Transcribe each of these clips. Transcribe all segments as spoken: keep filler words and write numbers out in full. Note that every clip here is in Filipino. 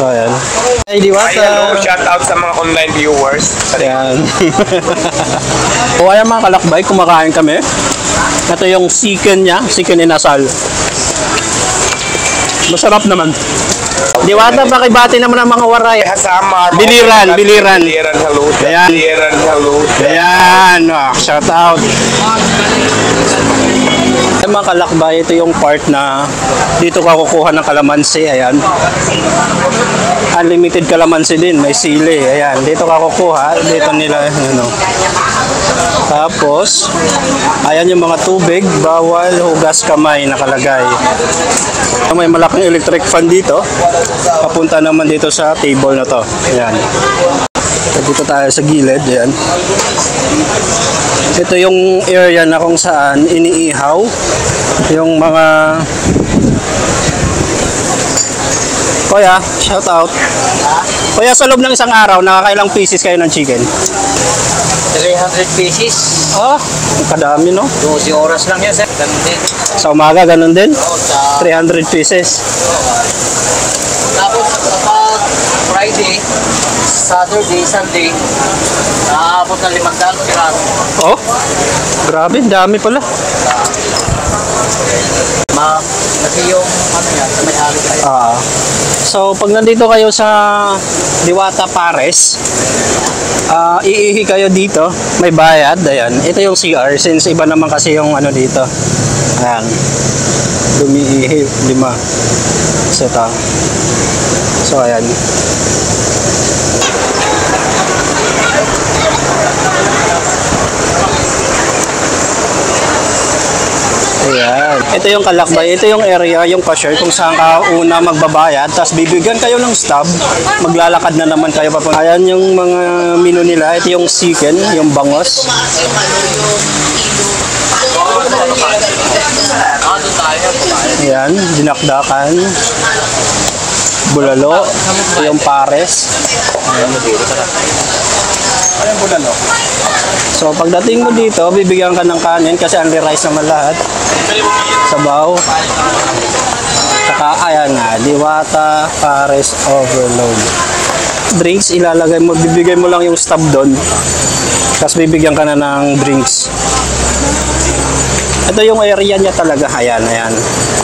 So, ayan. Ay, Diwata. Ay, hello. Shout out sa mga online viewers. Ayan. O, ayan mga kalakbay, kumakain kami. Ito yung chicken niya, chicken inasal. Masarap naman. Diwata, pakibati naman ang mga waray. Kasama. Biliran, biliran. Biliran, hello. Ayan. Biliran, hello. Ayan, oh, shout out. Ay, mga kalakbay, ito yung part na dito ka kukuha ng kalamansi. Ayan. Unlimited kalamansi din, may sili. Ayan, dito ka kukuha. Dito nila, ano. Tapos, ayan yung mga tubig, bawal hugas kamay nakalagay. May malaking electric fan dito. Papunta naman dito sa table na to. Ayan. Dito tayo sa gilid. Ayan. Ito yung area na kung saan iniihaw yung mga... Kuya, shout out. Kuya, sa loob ng isang araw, nakakailang pieces kayo ng chicken? three hundred pieces. Ah, kadami no? twelve oras lang yan, sir. Ganun din. Sa umaga, ganun din? Oo, sa... three hundred pieces. Tapos, kapag Friday, Saturday, Sunday, nakaabot na limandaan piraso. Oh, grabe, dami pala. Ma, kasi yung, ano yan, sa may hari kayo. Ah. So, pag nandito kayo sa Diwata Pares, uh, iihi kayo dito, may bayad, ayan. Ito yung C R, since iba naman kasi yung ano dito. Ayan. Dumiihi, lima. So, ito. So, ayan. Ayan. Ito yung kalakbay. Ito yung area, yung cashier kung saan ka una magbabayad. Tapos bibigyan kayo ng stub. Maglalakad na naman kayo papunta. Ayan yung mga menu nila. Ito yung chicken, yung bangos. Ayan, dinakdakan. Bulalo. Ito yung pares. Ayan, bulalo. So, pagdating mo dito, bibigyan ka ng kanin kasi only rice naman lahat. Sabaw. Saka, ayan nga, Diwata Pares Overload. Drinks, ilalagay mo, bibigay mo lang yung stub doon. Tapos bibigyan ka na ng drinks. Ito yung area niya talaga. Ayan, ayan.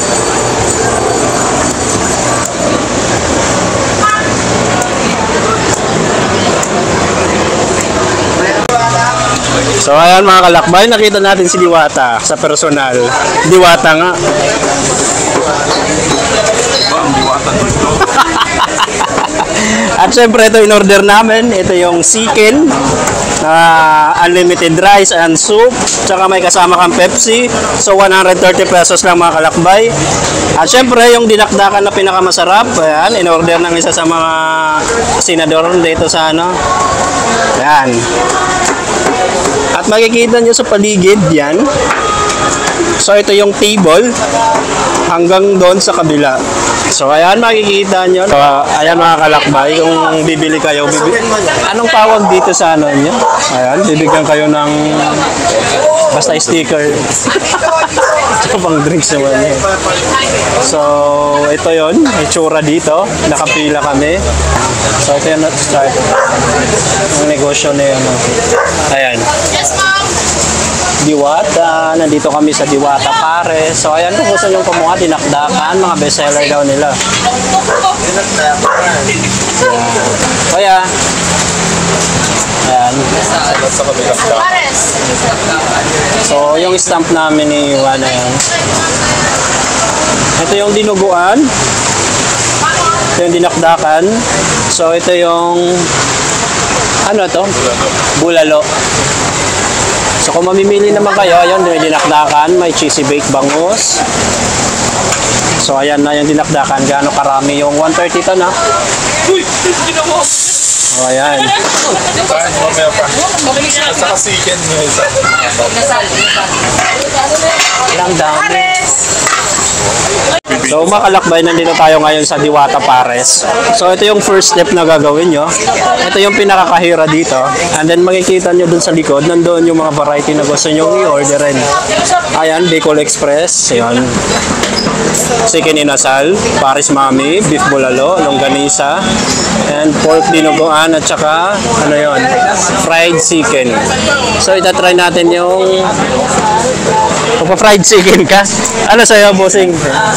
So ayan mga kalakbay, nakita natin si Diwata sa personal. Diwata nga. At syempre ito in order namin, ito yung chicken, uh, unlimited rice and soup, tsaka may kasama kang Pepsi. So one hundred thirty pesos lang mga kalakbay. At syempre yung dinakdakan na pinakamasarap, ayan, in order ng isa sa mga senador dito sa ano. Ayan. At makikita nyo sa paligid yan. So ito yung table hanggang doon sa kabila. So ayan makikita nyo. So, ayan mga kalakbay, kung bibili kayo, bibili. Anong tawag dito sa ano nyo? Ayan, bibigyan kayo ng basta sticker. Ito pang drinks naman eh. So ito yon, itsura dito. Nakapila kami. So ito yung start. Ang negosyo na yun. Ayan. Yes, ma'am. Diwata. Nandito kami sa Diwata Pares. So ayan, kung gusto nyo kumuha, dinakdakan. Mga bestseller daw nila. Ayan. Ayan. Pares. So yung stamp namin ni Juan na yan. Ito yung dinuguan. Ito yung dinakdakan. So ito yung ano to? Bulalo. So kung mamimili naman kayo, ayun, may dinakdakan, may cheesy baked bangus. So ayan na yung dinakdakan, gaano karami yung one thirty to na. Oh, ayan. Saka chicken nyo isa. Ilang dami. So makalakbay, nandito tayo ngayon sa Diwata Pares. So ito yung first step na gagawin nyo. Ito yung pinakakahira dito. And then makikita nyo dun sa likod, nandoon yung mga variety na gusto nyo i-orderin. Ayan, Bicol Express. Ayan. Chicken inasal, Paris Mami, beef bulalo, longganisa, and pork dinuguan at saka ano yon, fried chicken. So itatry natin yung magpa-fried chicken ka. Ano sa'yo, bossing?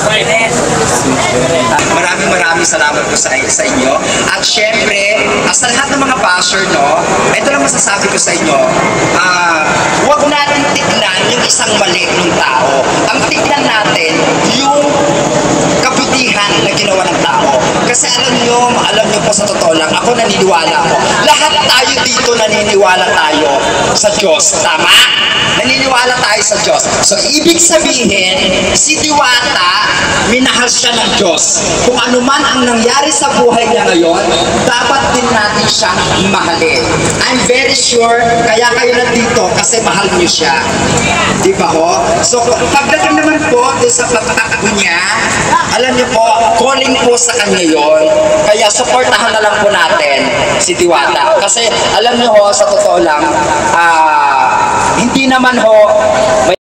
Maraming maraming salamat po sa, sa inyo. At syempre, as sa lahat ng mga basher, no, ito lang masasabi ko sa inyo, ah, huwag natin tignan yung isang mali ng tao. Ang tignan natin yung kabutihan na ginawa ng tao. Kasi alam nyo, alam nyo po sa totoo lang, ako naniniwala ko. Lahat tayo dito naniniwala tayo sa Diyos. Tama? Naniniwala tayo sa Diyos. So, ibig sabihin, si Diwata, minahal siya ng Diyos. Kung ano man ang nangyari sa buhay niya ngayon, dapat din natin siyang mahalin. I'm very sure, kaya kayo nandito kasi mahal niyo siya. Di ba ho? So, pagdating naman po doon sa pagtakbo niya, alam niyo po, calling po sa kanya yon. Kaya supportahan na lang po natin si Diwata. Kasi alam niyo ho, sa totoo lang, ah, uh, hindi naman ho, may